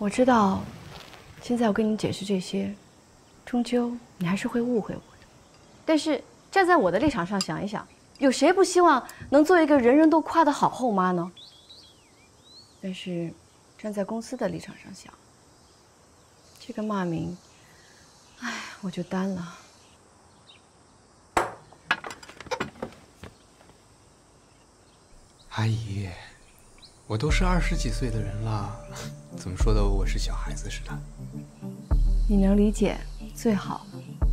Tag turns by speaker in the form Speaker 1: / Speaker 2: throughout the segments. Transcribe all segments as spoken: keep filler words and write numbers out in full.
Speaker 1: 我知道，现在我跟你解释这些，终究你还是会误会我的。但是站在我的立场上想一想，有谁不希望能做一个人人都夸的好后妈呢？但是站在公司的立场上想，这个骂名，哎，我就担了。
Speaker 2: 阿姨。 我都是二十几岁的人了，怎么说的我是小孩子似的？
Speaker 1: 你能理解最好。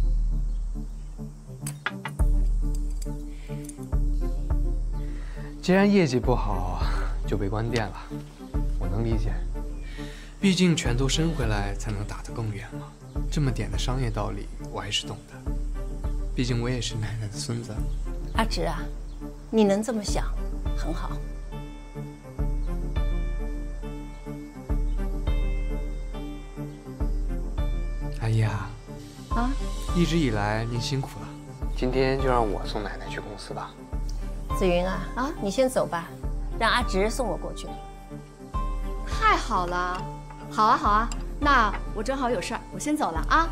Speaker 2: 既然业绩不好就被关店了，我能理解。毕竟拳头伸回来才能打得更远嘛。这么点的商业道理我还是懂的，毕竟我也是奶奶的孙子。
Speaker 3: 阿直啊，你能这么想，很好。
Speaker 2: 阿姨啊，
Speaker 1: 啊，
Speaker 2: 一直以来您辛苦了，今天就让我送奶奶去公司吧。
Speaker 3: 紫云啊，啊，你先走吧，让阿直送我过去。
Speaker 1: 太好了，好啊好啊，那我正好有事儿，我先走了啊。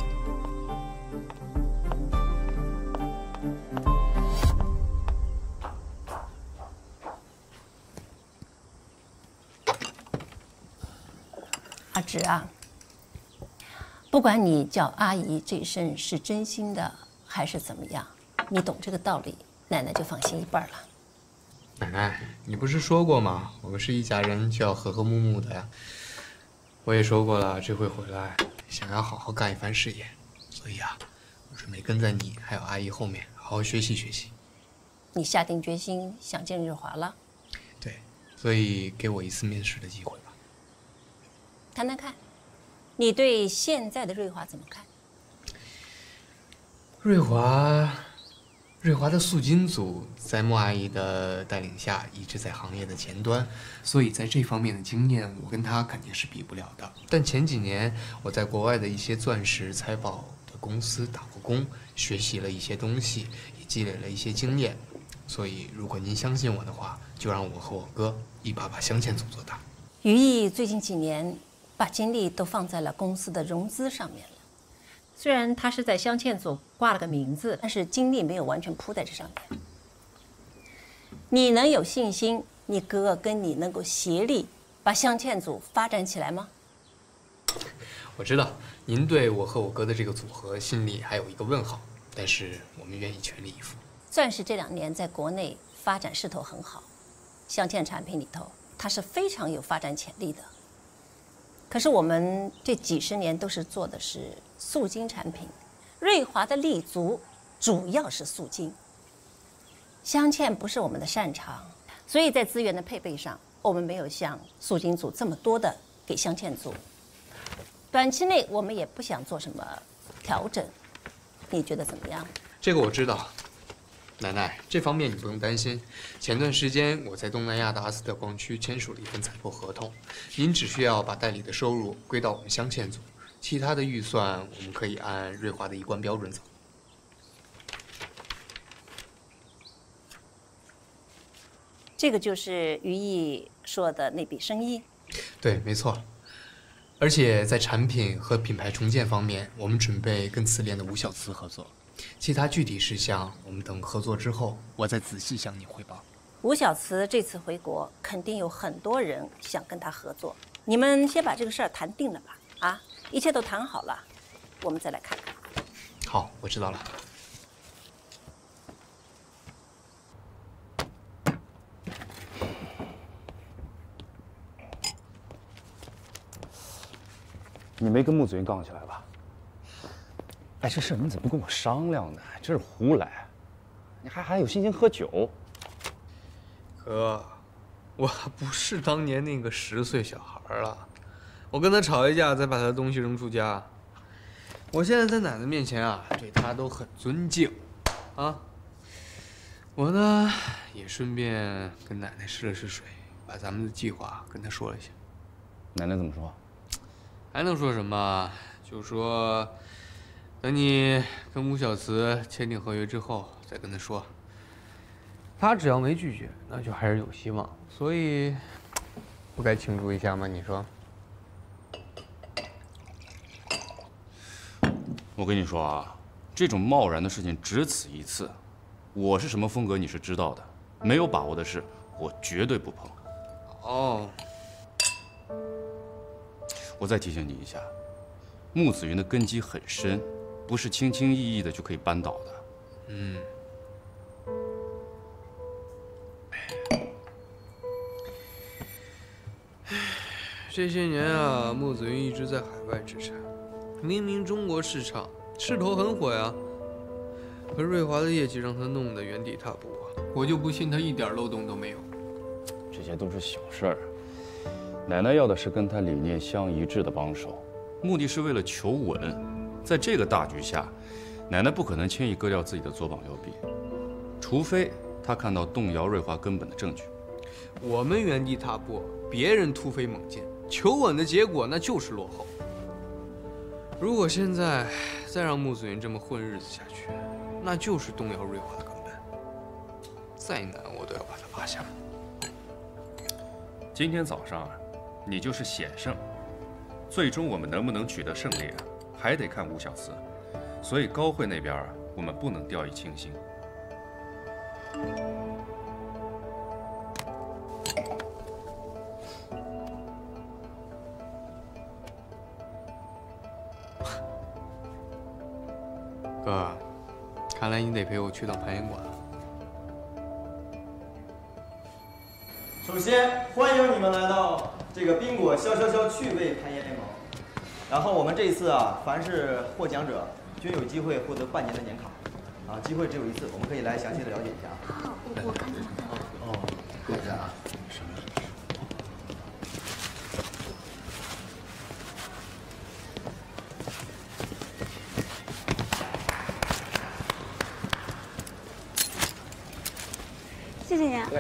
Speaker 3: 阿直啊。 不管你叫阿姨这一声是真心的还是怎么样，你懂这个道理，奶奶就放心一半了。
Speaker 2: 奶奶，你不是说过吗？我们是一家人，就要和和睦睦的呀。我也说过了，这回回来想要好好干一番事业，所以啊，我准备跟在你还有阿姨后面，好好学习学习。
Speaker 3: 你下定决心想见日华了？
Speaker 2: 对，所以给我一次面试的机会吧。
Speaker 3: 谈谈看。 你对现在的瑞华怎么看？
Speaker 2: 瑞华，瑞华的素金组在莫阿姨的带领下一直在行业的前端，所以在这方面的经验，我跟她肯定是比不了的。但前几年我在国外的一些钻石财宝的公司打过工，学习了一些东西，也积累了一些经验。所以，如果您相信我的话，就让我和我哥一把把镶嵌组做大。
Speaker 3: 于毅最近几年。 把精力都放在了公司的融资上面了。虽然他是在镶嵌组挂了个名字，但是精力没有完全扑在这上面。你能有信心，你哥跟你能够协力把镶嵌组发展起来吗？
Speaker 2: 我知道您对我和我哥的这个组合心里还有一个问号，但是我们愿意全力以赴。
Speaker 3: 钻石这两年在国内发展势头很好，镶嵌产品里头它是非常有发展潜力的。 可是我们这几十年都是做的是素金产品，瑞华的立足主要是素金，镶嵌不是我们的擅长，所以在资源的配备上，我们没有像素金组这么多的给镶嵌组。短期内我们也不想做什么调整，你觉得怎么样？
Speaker 2: 这个我知道，奶奶，这方面你不用担心。前段时间我在东南亚的阿斯特矿区签署了一份采购合同，您只需要把代理的收入归到我们镶嵌组，其他的预算我们可以按瑞华的一贯标准走。
Speaker 3: 这个就是于毅说的那笔生意。
Speaker 2: 对，没错。而且在产品和品牌重建方面，我们准备跟慈联的吴小慈合作。 其他具体事项，我们等合作之后，我再仔细向你汇报。
Speaker 3: 吴小慈这次回国，肯定有很多人想跟他合作。你们先把这个事儿谈定了吧，啊，一切都谈好了，我们再来看看。
Speaker 2: 好，我知道了。
Speaker 4: 你没跟穆子云杠起来吧？ 哎，这事你怎么不跟我商量呢？真是胡来！你还还有心情喝酒？
Speaker 2: 哥，我不是当年那个十岁小孩了。我跟他吵一架，再把他的东西扔出家。我现在在奶奶面前啊，对他都很尊敬，啊。我呢，也顺便跟奶奶试了试水，把咱们的计划跟她说了一下。
Speaker 4: 奶奶怎么说？
Speaker 2: 还能说什么？就说。 等你跟吴小慈签订合约之后，再跟他说。他只要没拒绝，那就还是有希望。所以，不该庆祝一下吗？你说？
Speaker 4: 我跟你说啊，这种贸然的事情只此一次。我是什么风格你是知道的，没有把握的事我绝对不碰。
Speaker 2: 哦。
Speaker 4: 我再提醒你一下，穆子云的根基很深，不是轻轻易易的就可以扳倒的。
Speaker 2: 嗯。这些年啊，穆子云一直在海外支撑，明明中国市场势头很火呀，可瑞华的业绩让他弄得原地踏步啊！我就不信他一点漏洞都没有。
Speaker 4: 这些都是小事儿，奶奶要的是跟他理念相一致的帮手，目的是为了求稳。在这个大局下，奶奶不可能轻易割掉自己的左膀右臂，除非她看到动摇瑞华根本的证据。
Speaker 2: 我们原地踏步，别人突飞猛进，求稳的结果那就是落后。如果现在再让穆子云这么混日子下去，那就是动摇瑞华的根本。再难我都要把他趴下。
Speaker 4: 今天早上啊，你就是险胜，最终我们能不能取得胜利啊，还得看吴小慈。所以高会那边啊，我们不能掉以轻心。
Speaker 2: 哥，看来你得陪我去趟攀岩馆了。
Speaker 5: 首先欢迎你们来到这个宾果消消消趣味攀岩联盟。然后我们这一次啊，凡是获奖者均有机会获得半年的年卡。啊，机会只有一次，我们可以来详细的了解一下。
Speaker 1: 好，我我看看。
Speaker 5: 哦，看一下啊。什么？
Speaker 6: 谢谢你。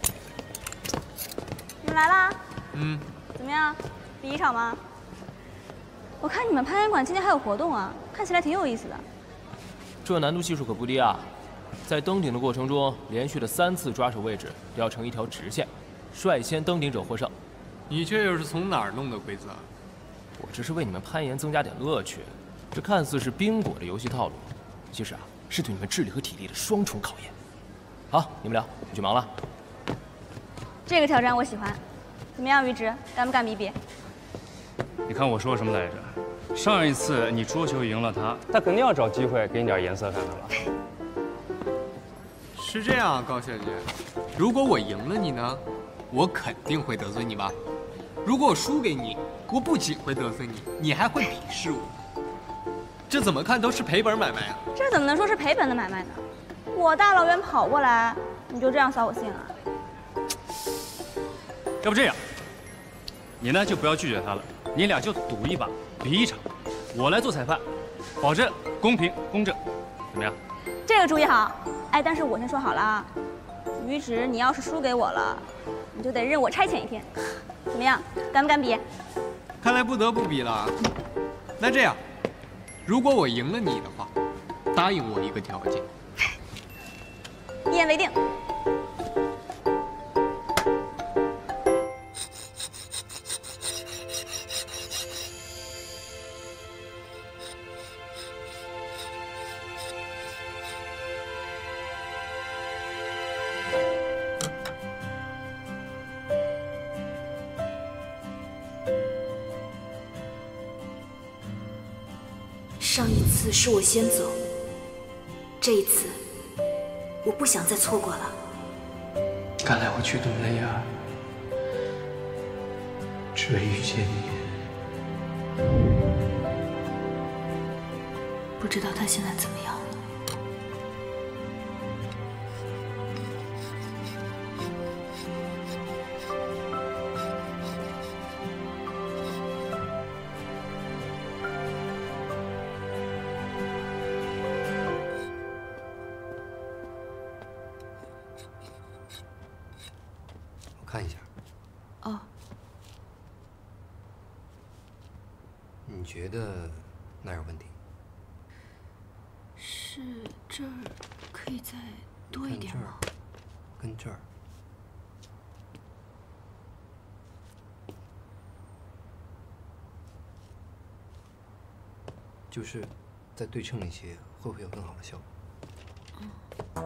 Speaker 6: 你们来啦？
Speaker 2: 嗯。
Speaker 6: 怎么样？第一场吗？我看你们攀岩馆今天还有活动啊，看起来挺有意思的。
Speaker 7: 这难度系数可不低啊！在登顶的过程中，连续的三次抓手位置要成一条直线，率先登顶者获胜。
Speaker 2: 你这又是从哪儿弄的规则？
Speaker 7: 我这是为你们攀岩增加点乐趣。这看似是宾果的游戏套路，其实啊是对你们智力和体力的双重考验。好，你们俩我去忙了。
Speaker 6: 这个挑战我喜欢，怎么样，于直，敢不敢比比？
Speaker 4: 你看我说什么来着？上一次你桌球赢了他，他肯定要找机会给你点颜色看看了。
Speaker 2: 是这样啊，高小姐，如果我赢了你呢，我肯定会得罪你吧？如果我输给你，我不仅会得罪你，你还会鄙视我。这怎么看都是赔本买卖啊！
Speaker 6: 这怎么能说是赔本的买卖呢？我大老远跑过来，你就这样扫我兴啊？
Speaker 4: 要不这样，你呢就不要拒绝他了，你俩就赌一把，比一场，我来做裁判，保证公平公正，怎么样？
Speaker 6: 这个主意好。哎，但是我先说好了啊，于直，你要是输给我了，你就得任我差遣一天，怎么样？敢不敢比？
Speaker 2: 看来不得不比了。那这样，如果我赢了你的话，答应我一个条件。
Speaker 6: 一言为定。
Speaker 8: 上一次是我先走，这一次我不想再错过了。
Speaker 2: 看来我去东南亚只为遇见你。
Speaker 8: 不知道他现在怎么样了。
Speaker 2: 看一下。
Speaker 1: 哦。
Speaker 2: 你觉得哪有问题？
Speaker 1: 是这儿可以再多一点吗？
Speaker 2: 跟这儿。就是再对称一些，会不会有更好的效果？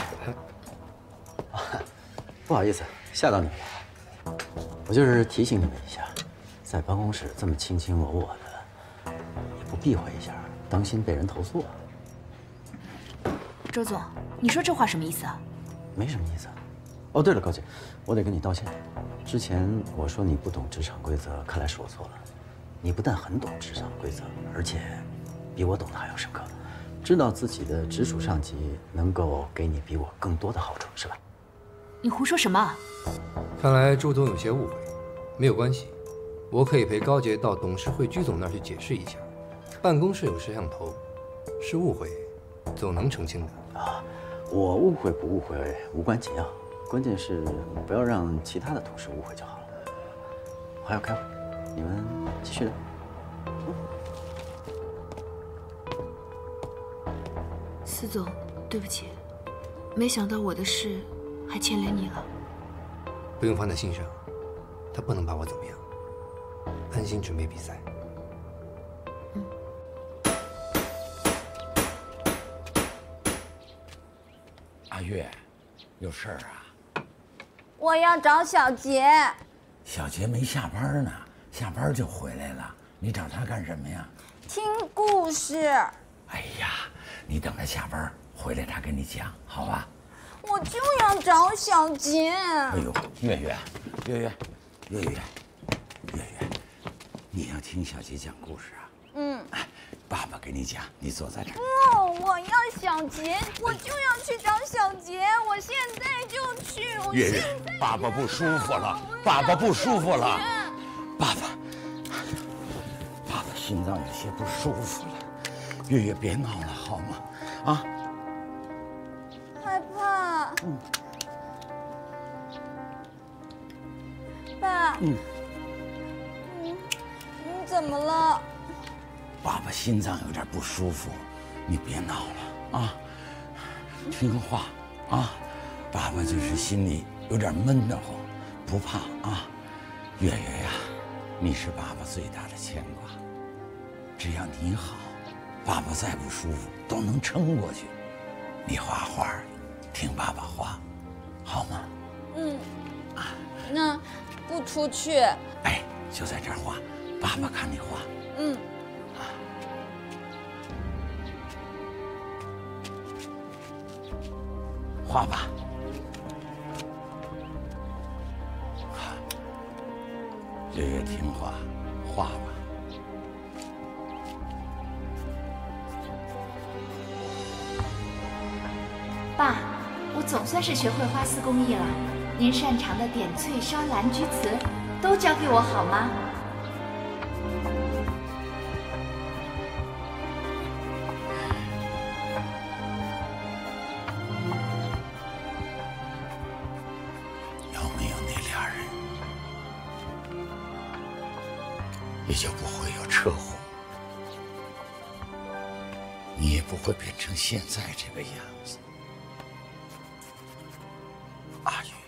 Speaker 9: 啊，不好意思，吓到你了。我就是提醒你们一下，在办公室这么卿卿我我的，也不避讳一下，当心被人投诉啊。
Speaker 8: 周总，你说这话什么意思啊？
Speaker 9: 没什么意思。哦，对了，高姐，我得跟你道歉。之前我说你不懂职场规则，看来是我错了。你不但很懂职场规则，而且比我懂得还要深刻，知道自己的直属上级能够给你比我更多的好处，是吧？
Speaker 8: 你胡说什么？
Speaker 2: 看来周总有些误会，没有关系，我可以陪高杰到董事会居总那儿去解释一下。办公室有摄像头，是误会，总能澄清的。
Speaker 9: 啊，我误会不误会无关紧要，关键是不要让其他的同事误会就好了。我还要开会，你们继续聊。
Speaker 8: 司总，对不起，没想到我的事还牵连你了。
Speaker 2: 不用放在心上，他不能把我怎么样。安心准备比赛。
Speaker 8: 嗯。
Speaker 10: 阿月，有事儿啊？
Speaker 6: 我要找小杰。
Speaker 10: 小杰没下班呢，下班就回来了。你找他干什么呀？
Speaker 6: 听故事。
Speaker 10: 哎呀，你等他下班回来，他跟你讲，好吧？
Speaker 6: 我就要找小杰。
Speaker 10: 哎呦，月月，月月，月月，月月，你要听小杰讲故事啊？
Speaker 6: 嗯。
Speaker 10: 哎，爸爸给你讲，你坐在这儿。
Speaker 6: 哦，我要小杰，我就要去找小杰，我现在就去。我
Speaker 10: 月月，爸爸不舒服了，爸爸不舒服了，爸爸，爸爸心脏有些不舒服了。月月，别闹了，好吗？啊。
Speaker 6: 害怕。嗯。爸。嗯。嗯，你怎么了？
Speaker 10: 爸爸心脏有点不舒服，你别闹了啊，听话啊。爸爸就是心里有点闷得慌，不怕啊。月月呀，你是爸爸最大的牵挂，只要你好，爸爸再不舒服都能撑过去。你画画，听爸爸话，好吗？
Speaker 6: 嗯。那不出去？
Speaker 10: 哎，就在这儿画，爸爸看你画。
Speaker 6: 嗯。
Speaker 10: 画吧。月月听话，画吧。
Speaker 8: 爸，我总算是学会花丝工艺了。您擅长的点翠、烧蓝、居瓷，都教给我好吗？
Speaker 10: 要没有那俩人，也就不会有车祸，你也不会变成现在这个样子。阿玉，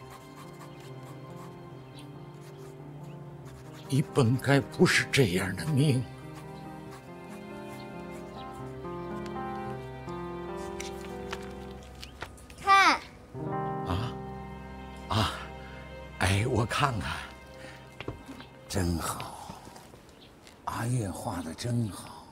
Speaker 10: 你本该不是这样的命。
Speaker 6: 看。
Speaker 10: 啊啊！哎，我看看，真好，阿月画的真好。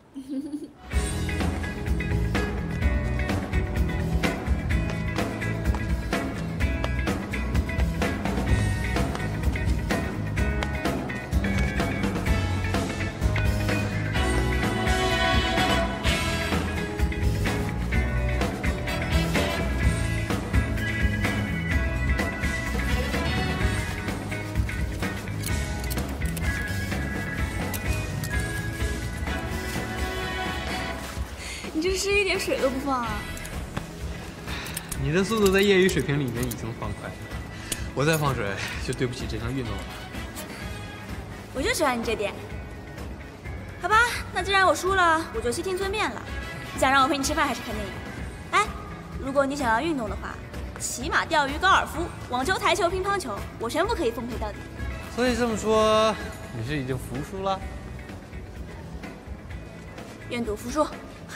Speaker 6: 你这是一点水都不放啊！
Speaker 2: 你的速度在业余水平里面已经放快了，我再放水就对不起这项运动了。
Speaker 6: 我就喜欢你这点。好吧，那既然我输了，我就悉听尊便了。你想让我陪你吃饭还是看电影？哎，如果你想要运动的话，骑马、钓鱼、高尔夫、网球、台球、乒乓球，我全部可以奉陪到底。
Speaker 2: 所以这么说，你是已经服输了？
Speaker 6: 愿赌服输。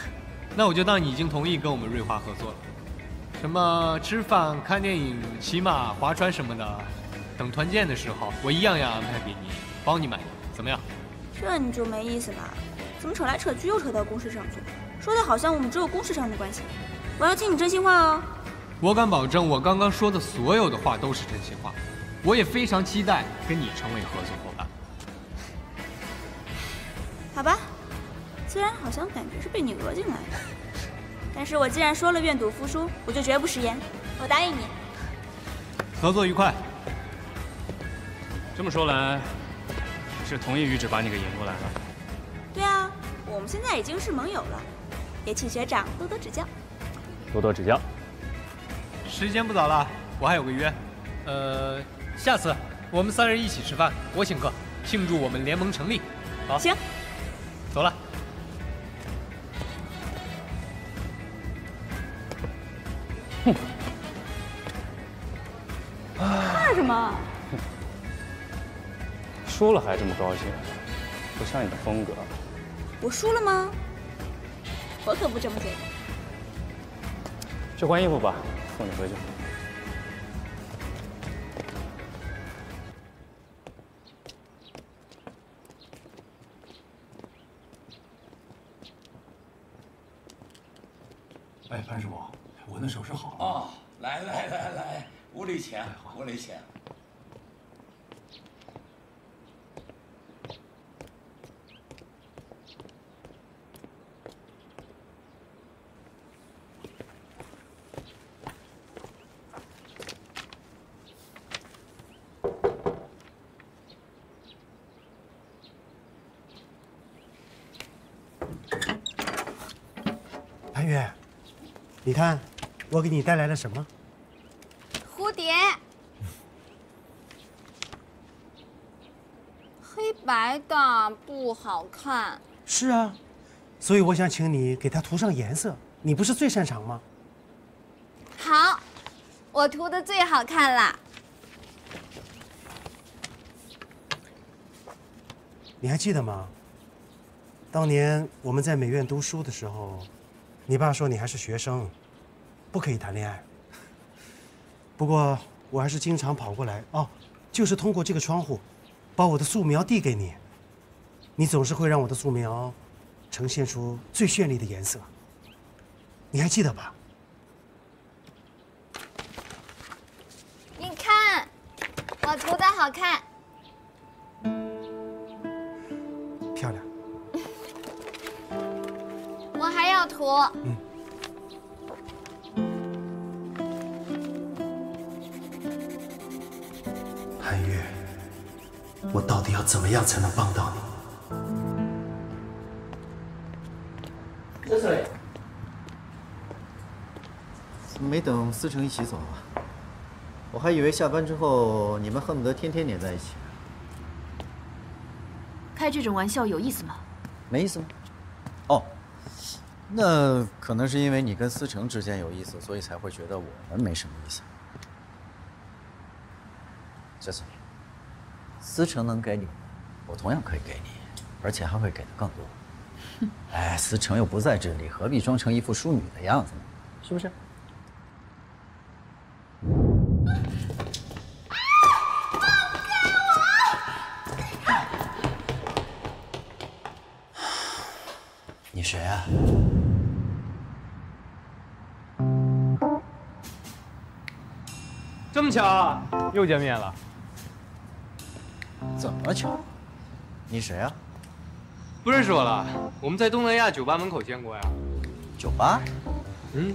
Speaker 2: 那我就当你已经同意跟我们瑞华合作了。什么吃饭、看电影、骑马、划船什么的，等团建的时候，我一样样安排给你，包你满意，怎么样？
Speaker 6: 这你就没意思了，怎么扯来扯去又扯到公事上去了？说的好像我们只有公事上的关系。我要听你真心话哦。
Speaker 2: 我敢保证，我刚刚说的所有的话都是真心话。我也非常期待跟你成为合作伙伴。
Speaker 6: 好吧，虽然好像感觉是被你讹进来的，但是我既然说了愿赌服输，我就绝不食言。我答应你。
Speaker 2: 合作愉快。
Speaker 4: 这么说来，是同意于止把你给引过来了？
Speaker 6: 对啊，我们现在已经是盟友了，也请学长多多指教。
Speaker 4: 多多指教。
Speaker 2: 时间不早了，我还有个约，呃，下次我们三人一起吃饭，我请客，庆祝我们联盟成立。好，
Speaker 6: 行，
Speaker 2: 走了。
Speaker 4: 哼，
Speaker 6: 看什么？
Speaker 4: 输了还这么高兴，不像你的风格。
Speaker 6: 我输了吗？我可不这么觉得。
Speaker 4: 去换衣服吧，送你回去。
Speaker 11: 哎，潘师傅，我那首饰好了。
Speaker 10: 哦，来来来来，屋里请，屋里请。
Speaker 11: 潘越，你看，我给你带来了什么？
Speaker 12: 蝴蝶，黑白的不好看。
Speaker 11: 是啊，所以我想请你给它涂上颜色。你不是最擅长吗？
Speaker 12: 好，我涂的最好看啦。
Speaker 11: 你还记得吗？当年我们在美院读书的时候，你爸说你还是学生，不可以谈恋爱。不过我还是经常跑过来哦，就是通过这个窗户，把我的素描递给你。你总是会让我的素描呈现出最绚丽的颜色。你还记得吧？
Speaker 12: 你看，我涂的好看。
Speaker 11: 漂亮。
Speaker 12: 我还要涂。
Speaker 11: 嗯。潘越，我到底要怎么样才能帮到你？
Speaker 5: 这是。怎么没等思成一起走啊？我还以为下班之后你们恨不得天天黏在一起。
Speaker 1: 开这种玩笑有意思吗？
Speaker 5: 没意思吗？哦。那可能是因为你跟思成之间有意思，所以才会觉得我们没什么意思。这次，思成能给你，我同样可以给你，而且还会给的更多。哎，思成又不在这里，何必装成一副淑女的样子呢？是不是？
Speaker 11: 你谁啊？
Speaker 2: 这么巧啊，又见面了。
Speaker 5: 怎么巧？你谁啊？
Speaker 2: 不认识我了？我们在东南亚酒吧门口见过呀。
Speaker 5: 酒吧？
Speaker 2: 嗯。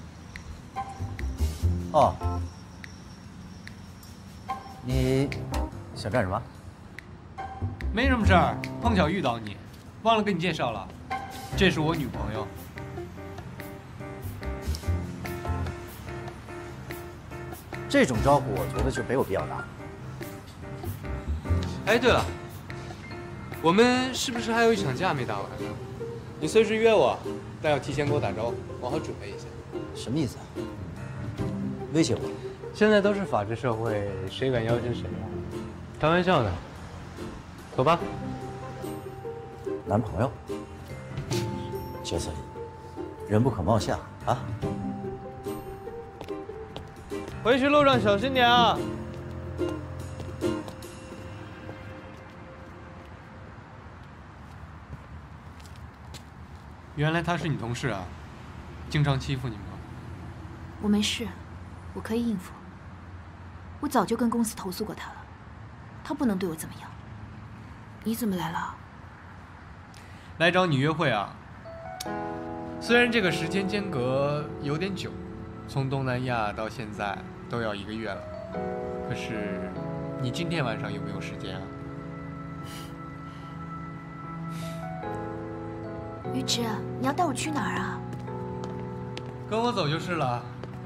Speaker 5: 哦。你想干什么？
Speaker 2: 没什么事儿，碰巧遇到你，忘了跟你介绍了，这是我女朋友。
Speaker 5: 这种招呼，我觉得就没有必要打。
Speaker 2: 哎，对了，我们是不是还有一场架没打完呢？你随时约我，但要提前给我打招呼，我好准备一下。
Speaker 5: 什么意思啊？威胁我？
Speaker 2: 现在都是法治社会，谁敢要求谁啊？开玩笑呢。走吧。
Speaker 5: 男朋友？杰森，
Speaker 9: 人不可貌相啊。
Speaker 5: 回去路上小心点啊！
Speaker 2: 原来他是你同事啊，经常欺负你吗？
Speaker 8: 我没事，我可以应付。我早就跟公司投诉过他了，他不能对我怎么样。你怎么来了？
Speaker 2: 来找你约会啊。虽然这个时间间隔有点久，从东南亚到现在都要一个月了，可是你今天晚上有没有时间啊？
Speaker 8: 于之，你要带我去哪儿啊？
Speaker 2: 跟我走就是了。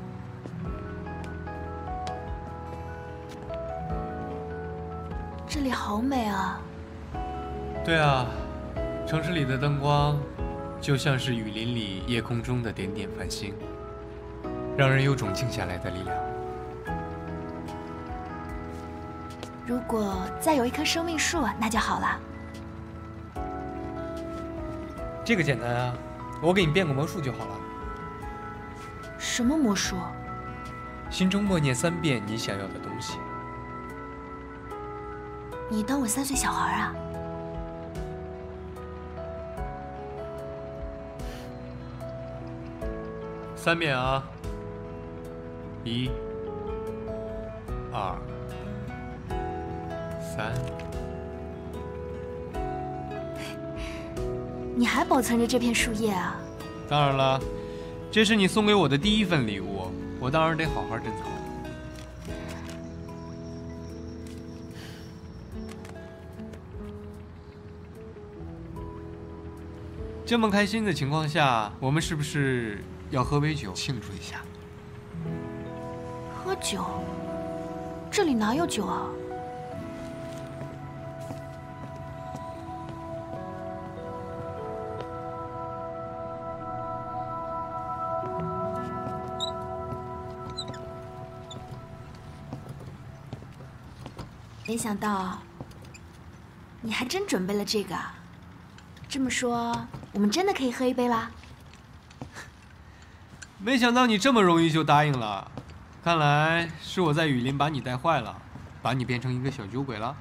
Speaker 8: 这里好美啊！
Speaker 2: 对啊，城市里的灯光就像是雨林里夜空中的点点繁星，让人有种静下来的力量。
Speaker 8: 如果再有一棵生命树，那就好了。
Speaker 2: 这个简单啊，我给你变个魔术就好了。
Speaker 8: 什么魔术？
Speaker 2: 心中默念三遍你想要的东西。
Speaker 8: 你当我三岁小孩啊？
Speaker 2: 三遍啊！一、二、三。
Speaker 8: 你还保存着这片树叶啊？
Speaker 2: 当然了，这是你送给我的第一份礼物，我当然得好好珍藏。这么开心的情况下，我们是不是要喝杯酒庆祝一下？
Speaker 8: 喝酒？这里哪有酒啊？没想到，你还真准备了这个啊！这么说，我们真的可以喝一杯啦？
Speaker 2: 没想到你这么容易就答应了，看来是我在雨林把你带坏了，把你变成一个小酒鬼了。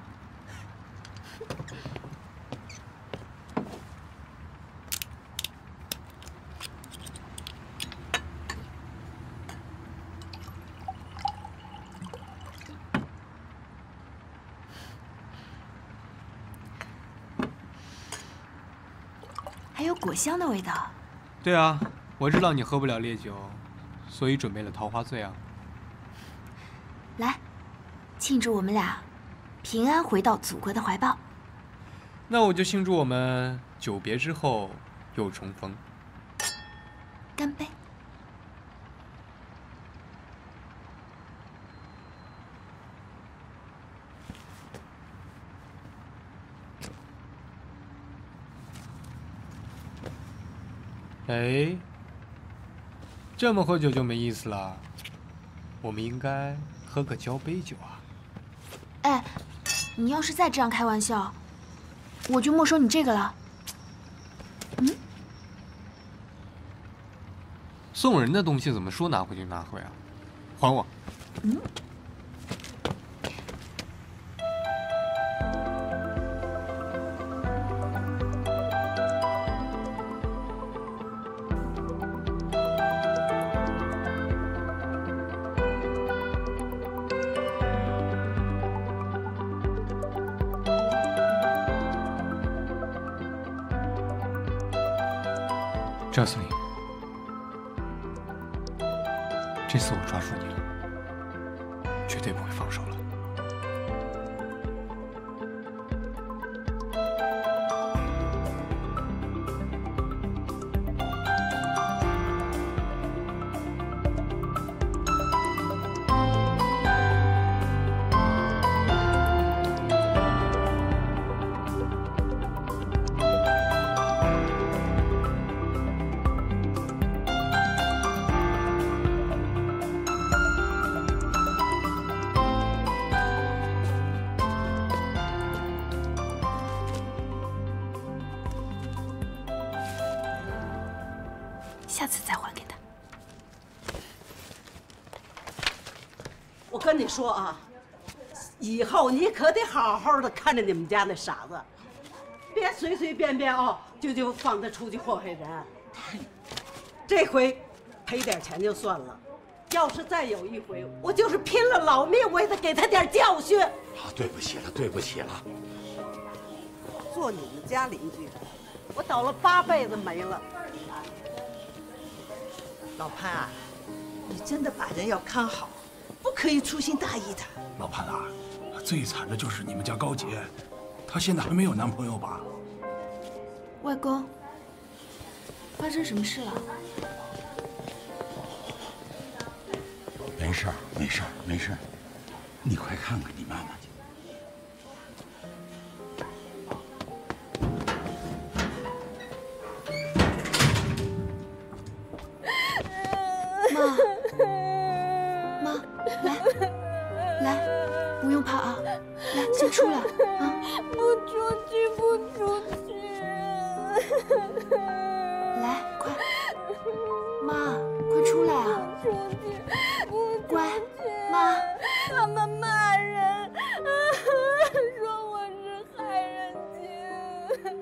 Speaker 8: 还有果香的味道。
Speaker 2: 对啊，我知道你喝不了烈酒，所以准备了桃花醉啊。
Speaker 8: 来，庆祝我们俩平安回到祖国的怀抱。
Speaker 2: 那我就庆祝我们久别之后又重逢。
Speaker 8: 干杯！
Speaker 2: 哎，这么喝酒就没意思了，我们应该喝个交杯酒啊。
Speaker 8: 哎，你要是再这样开玩笑，我就没收你这个了。嗯，
Speaker 2: 送人的东西怎么说拿回就拿回啊？还我。
Speaker 8: 嗯。
Speaker 2: 赵司令，这次我抓住你了，绝对不会放手了。
Speaker 8: 下次再还给他。
Speaker 13: 我跟你说啊，以后你可得好好的看着你们家那傻子，别随随便便哦就就放他出去祸害人。这回赔点钱就算了，要是再有一回，我就是拼了老命我也得给他点教训。
Speaker 10: 啊，对不起了，对不起了。
Speaker 13: 做你们家邻居，我倒了八辈子霉了。老潘啊，你真的把人要看好，不可以粗心大意的。
Speaker 14: 老潘啊，最惨的就是你们家高洁，她现在还没有男朋友吧？
Speaker 8: 外公，发生什么事了？
Speaker 10: 没事儿，没事儿，没事儿，你快看看你妈妈去。
Speaker 8: 妈，妈，来，来，不用怕啊，来，先出来啊！
Speaker 12: 不出去，不出去！
Speaker 8: 来，快，妈，快出来啊！
Speaker 12: 出去，不出去！
Speaker 8: 乖，妈，
Speaker 12: 他们骂人，说我是害人精。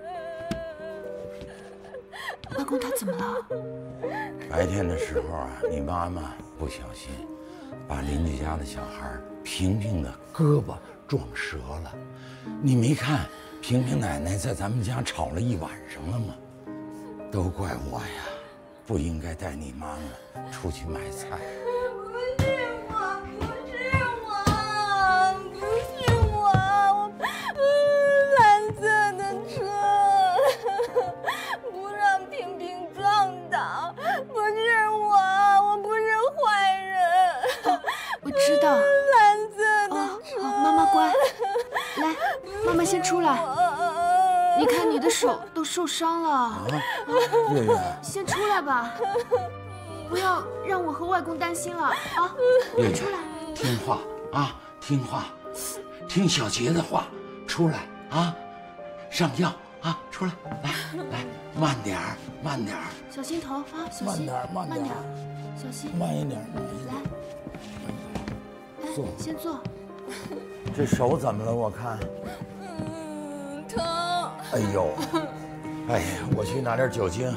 Speaker 8: 外公他怎么了？
Speaker 10: 白天的时候啊，你妈妈不小心把邻居家的小孩平平的胳膊撞折了。你没看平平奶奶在咱们家吵了一晚上了吗？都怪我呀，不应该带你妈妈出去买菜。
Speaker 12: 不是我，不是我，不是我，我蓝色的车不让平平撞倒，不是我，我不是坏人。
Speaker 8: 我知道。
Speaker 12: 蓝色的车。
Speaker 8: 好，妈妈乖，来，妈妈先出来。你看你的手都受伤了。啊，
Speaker 10: 月月，
Speaker 8: 先出来吧，不要让我和外公担心了啊！
Speaker 10: 月月，
Speaker 8: 出来，
Speaker 10: 听话啊，听话，听小杰的话，出来啊，上药啊，出来，来来，慢点儿，慢点儿，
Speaker 8: 小心头啊，小心，
Speaker 10: 慢点儿，慢点儿，
Speaker 8: 小心，
Speaker 10: 慢一点，慢一点。
Speaker 8: 来，
Speaker 10: 坐，
Speaker 8: 先坐。
Speaker 10: 这手怎么了？我看。
Speaker 12: 嗯，疼。
Speaker 10: 哎呦，哎呀，我去拿点酒精。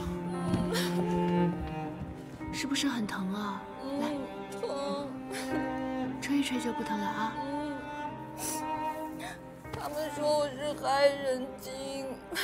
Speaker 8: 是不是很疼啊？来，
Speaker 12: 疼，
Speaker 8: 吹一吹就不疼了啊。
Speaker 12: 他们说我是害人精。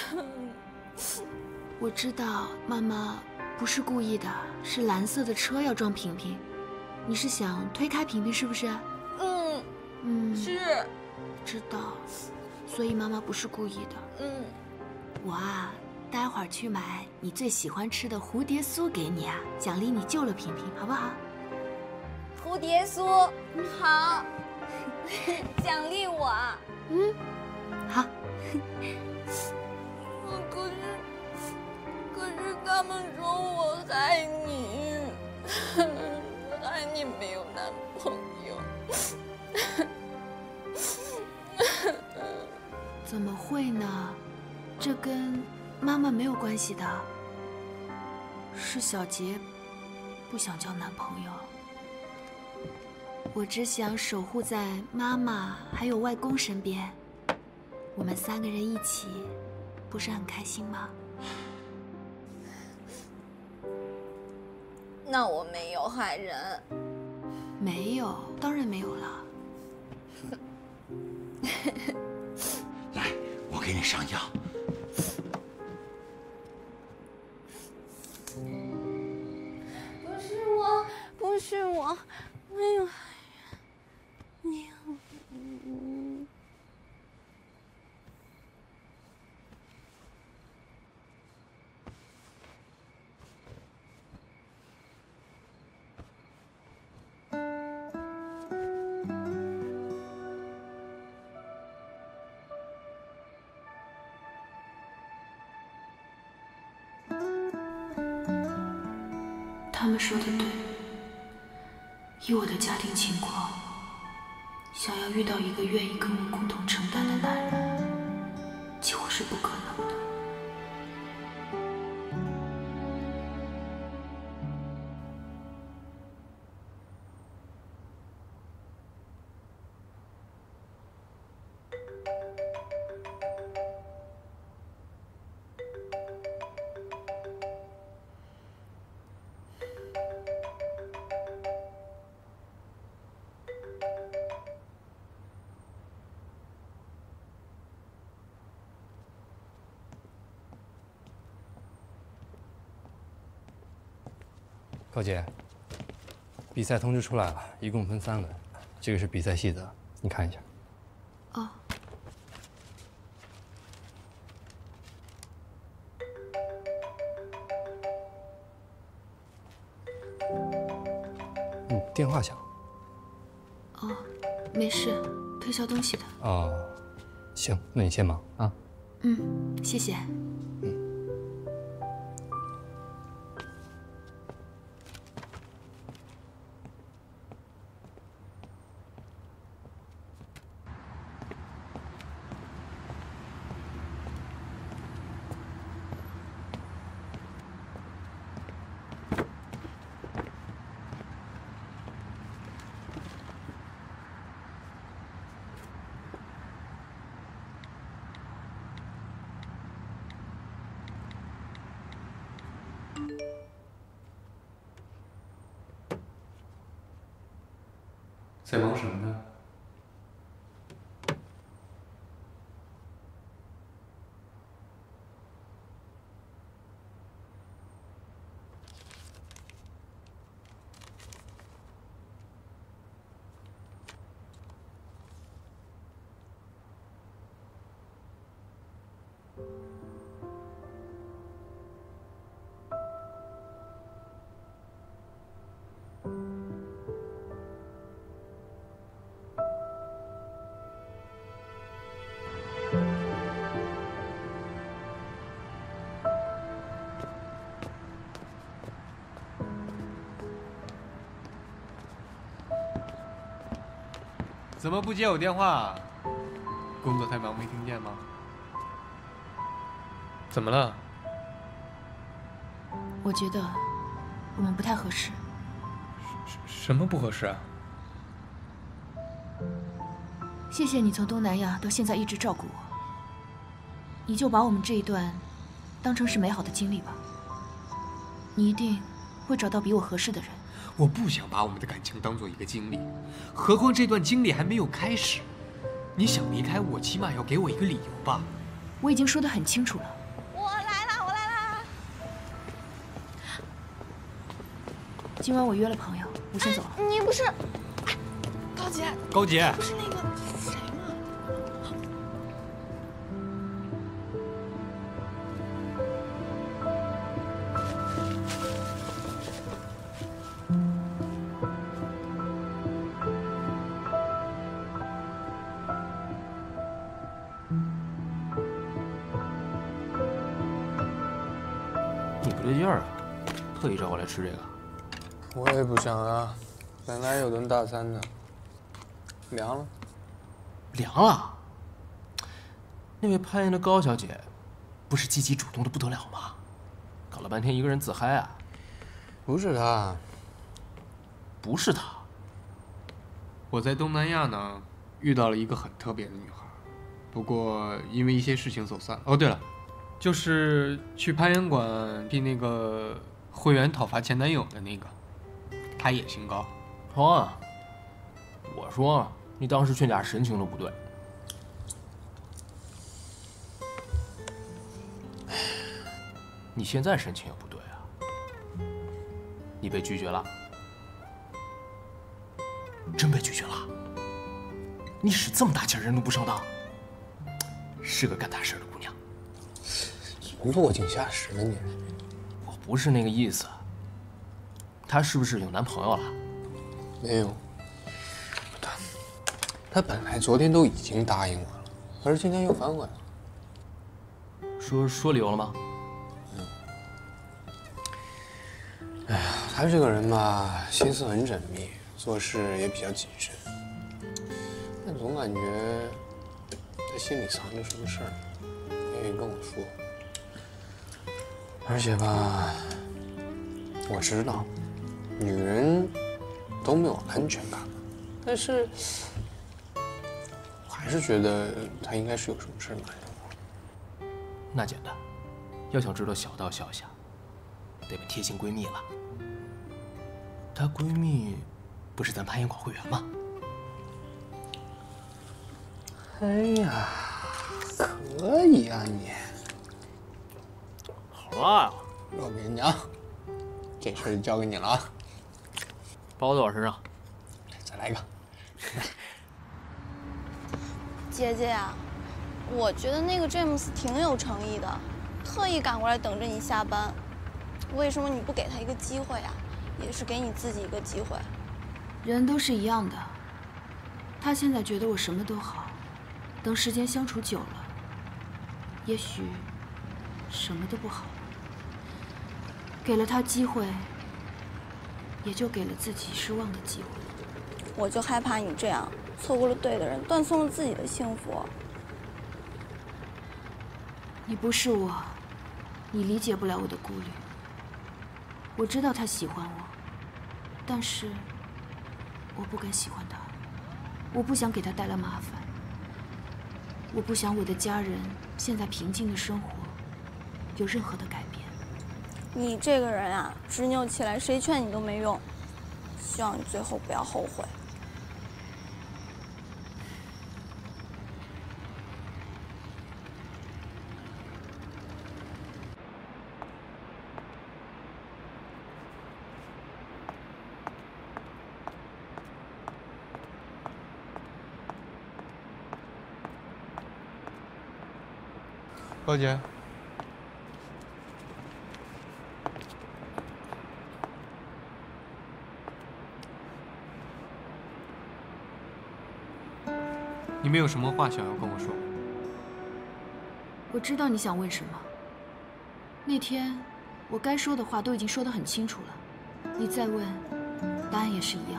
Speaker 8: 我知道妈妈不是故意的，是蓝色的车要撞平平，你是想推开平平是不是？
Speaker 12: 嗯
Speaker 8: 嗯，
Speaker 12: 是，
Speaker 8: 知道，所以妈妈不是故意的。
Speaker 12: 嗯，
Speaker 8: 我啊，待会儿去买你最喜欢吃的蝴蝶酥给你啊，奖励你救了平平，好不好？
Speaker 12: 蝴蝶酥，好，奖励我。
Speaker 8: 嗯，好。
Speaker 12: 可是，可是他们说我害你，害你没有男朋友。
Speaker 8: 怎么会呢？这跟妈妈没有关系的。是小杰不想交男朋友。我只想守护在妈妈还有外公身边，我们三个人一起，不是很开心吗？
Speaker 12: 那我没有害人。
Speaker 8: 没有，当然没有了。
Speaker 10: 来，我给你上药。
Speaker 12: 不是我，不是我，没有害人。你，嗯。
Speaker 8: 他们说的对，以我的家庭情况，想要遇到一个愿意跟我共同承担的男人，几乎是不可能的。
Speaker 15: 高姐，比赛通知出来了，一共分三轮，这个是比赛细则，你看一下。
Speaker 8: 哦。
Speaker 15: 嗯，电话响。
Speaker 8: 哦，没事，推销东西的。
Speaker 15: 哦，行，那你先忙啊。
Speaker 8: 嗯，谢谢。
Speaker 2: 在忙什么呢？怎么不接我电话？工作太忙没听见吗？怎么了？
Speaker 8: 我觉得我们不太合适。
Speaker 2: 什么不合适啊？
Speaker 8: 谢谢你从东南亚到现在一直照顾我，你就把我们这一段当成是美好的经历吧。你一定会找到比我合适的人。
Speaker 2: 我不想把我们的感情当做一个经历，何况这段经历还没有开始。你想离开我，起码要给我一个理由吧。
Speaker 8: 我已经说得很清楚了。
Speaker 12: 我来了，我来了。
Speaker 8: 今晚我约了朋友，我先走了。
Speaker 12: 你不是，高姐？
Speaker 2: 高姐，
Speaker 12: 不是那个谁吗？
Speaker 7: 你不对劲儿啊，特意找我来吃这个。
Speaker 2: 我也不想啊，本来有顿大餐的，凉了。
Speaker 7: 凉了？那位攀岩的高小姐，不是积极主动的不得了吗？搞了半天一个人自嗨啊！
Speaker 2: 不是她，
Speaker 7: 不是她。
Speaker 2: 我在东南亚呢，遇到了一个很特别的女孩，不过因为一些事情走散了。哦，对了。就是去攀岩馆替那个会员讨伐前男友的那个，他也姓高。
Speaker 7: 哦，我说你当时劝架神情都不对。你现在神情也不对啊。你被拒绝了，真被拒绝了？你使这么大劲儿，人都不上当，是个干大事的姑娘。
Speaker 2: 落井下石了你。
Speaker 7: 我不是那个意思。她是不是有男朋友了？
Speaker 2: 没有。她，她本来昨天都已经答应我了，可是今天又反悔了。
Speaker 7: 说说理由了吗？
Speaker 2: 嗯。哎呀，她这个人吧，心思很缜密，做事也比较谨慎，但总感觉她心里藏着什么事儿，不愿意跟我说。而且吧，我知道，女人都没有安全感，但是我还是觉得她应该是有什么事瞒着我。
Speaker 7: 那简单，要想知道小道消息，得问贴心闺蜜了。她闺蜜不是咱攀岩馆会员吗？
Speaker 2: 哎呀，可以啊你。
Speaker 7: 好啊，
Speaker 2: 我跟你讲， 这事儿就交给你了啊。
Speaker 7: 包在我身上，
Speaker 2: 再来一个。
Speaker 12: 姐姐呀，我觉得那个詹姆斯挺有诚意的，特意赶过来等着你下班。为什么你不给他一个机会啊？也是给你自己一个机会。
Speaker 8: 人都是一样的。他现在觉得我什么都好，等时间相处久了，也许什么都不好。给了他机会，也就给了自己失望的机会。
Speaker 12: 我就害怕你这样错过了对的人，断送了自己的幸福。
Speaker 8: 你不是我，你理解不了我的顾虑。我知道他喜欢我，但是我不敢喜欢他。我不想给他带来麻烦。我不想我的家人现在平静的生活有任何的改变。
Speaker 12: 你这个人啊，执拗起来谁劝你都没用。希望你最后不要后悔。
Speaker 2: 高姐，你们有什么话想要跟我说？
Speaker 8: 我知道你想问什么。那天我该说的话都已经说得很清楚了，你再问，答案也是一样。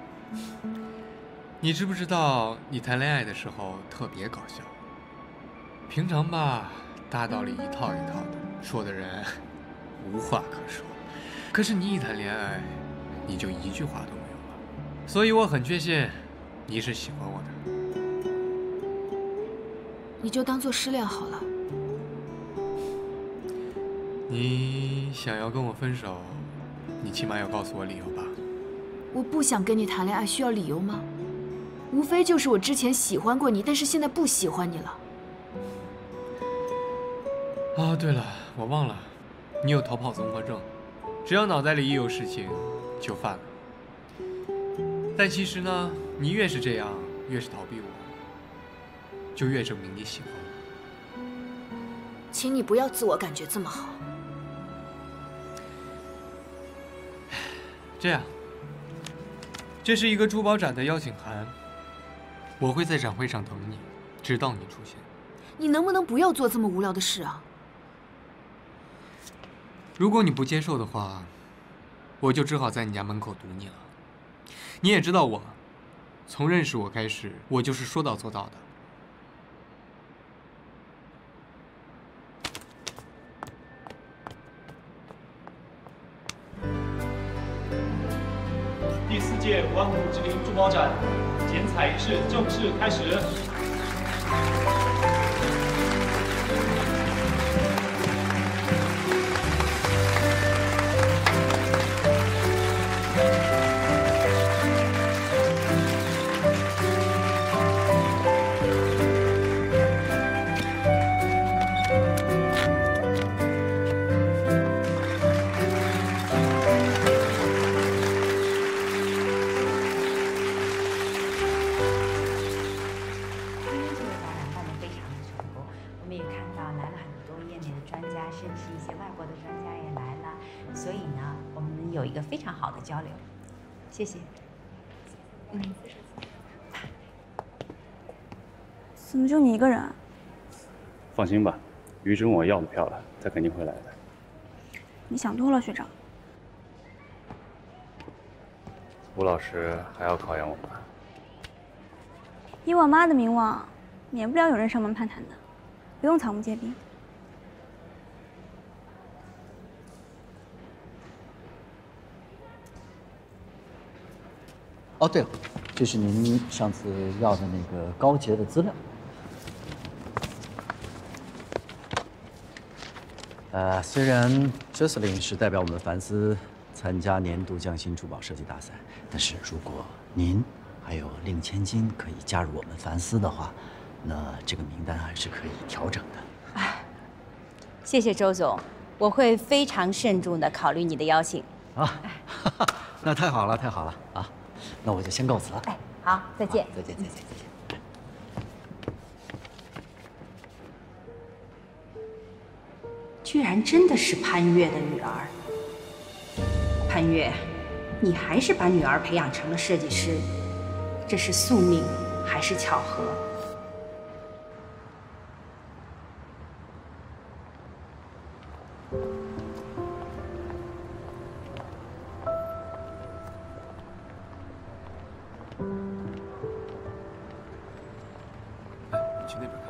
Speaker 2: 你知不知道，你谈恋爱的时候特别搞笑，平常吧。大道理一套一套的，说的人无话可说。可是你一谈恋爱，你就一句话都没有了。所以我很确信，你是喜欢我的。
Speaker 8: 你就当做失恋好了。
Speaker 2: 你想要跟我分手，你起码要告诉我理由吧。
Speaker 8: 我不想跟你谈恋爱，需要理由吗？无非就是我之前喜欢过你，但是现在不喜欢你了。
Speaker 2: 哦，对了，我忘了，你有逃跑综合症，只要脑袋里一有事情，就犯了。但其实呢，你越是这样，越是逃避我，就越证明你喜欢我。
Speaker 8: 请你不要自我感觉这么好。
Speaker 2: 这样，这是一个珠宝展的邀请函，我会在展会上等你，直到你出现。
Speaker 8: 你能不能不要做这么无聊的事啊？
Speaker 2: 如果你不接受的话，我就只好在你家门口堵你了。你也知道我，从认识我开始，我就是说到做到的。
Speaker 16: 第四届玩虎之灵珠宝展剪彩仪式正式开始。
Speaker 17: 交流，谢谢。嗯，
Speaker 12: 怎么就你一个人啊？
Speaker 4: 放心吧，于真我要的票了，他肯定会来的。
Speaker 12: 你想多了，学长。
Speaker 4: 吴老师还要考验我们。
Speaker 12: 以我妈的名望，免不了有人上门攀谈的，不用草木皆兵。
Speaker 9: 哦，对了，这是您上次要的那个高洁的资料。呃，虽然 Jocelyn 是代表我们凡斯参加年度匠心珠宝设计大赛，但是如果您还有令千金可以加入我们凡斯的话，那这个名单还是可以调整的。
Speaker 17: 哎，谢谢周总，我会非常慎重地考虑你的邀请。
Speaker 9: 啊，那太好了，太好了啊！那我就先告辞了。
Speaker 17: 哎，好，再见。
Speaker 9: 再见，再见，再见。
Speaker 18: 居然真的是潘越的女儿。潘越，你还是把女儿培养成了设计师，这是宿命还是巧合？
Speaker 7: 哎，你去那边看看。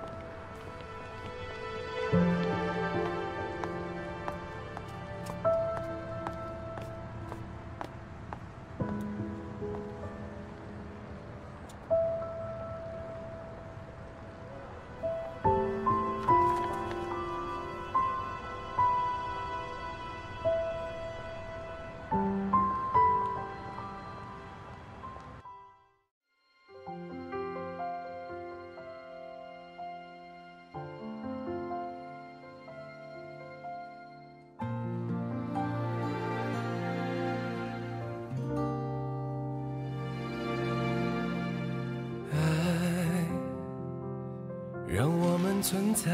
Speaker 19: 让我们存在，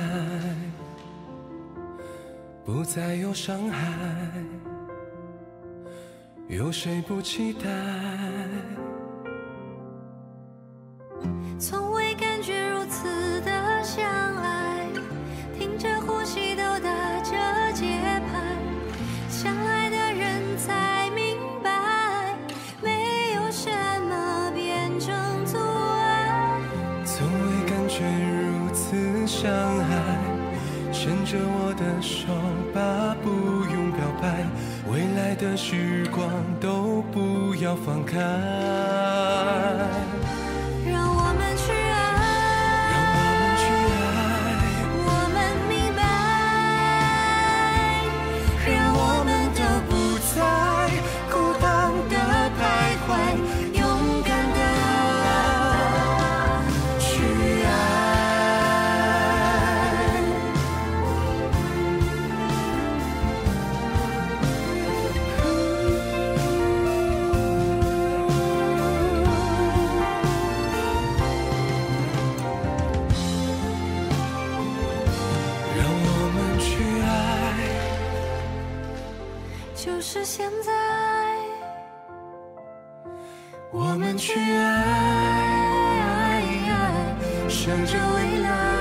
Speaker 19: 不再有伤害，有谁不期待？
Speaker 12: 从未感觉如此的相爱，听着呼吸都打着节拍，相爱的人才明白，没有什么变成阻碍。
Speaker 19: 从未感觉如此相爱，牵着我的手吧，不用表白，未来的时光都不要放开。
Speaker 12: 让我们去爱，
Speaker 19: 让我们去爱，
Speaker 12: 我们明白，让我们都不再孤单的徘徊，勇敢的去爱。就是现在，
Speaker 19: 我们去爱，想着未来。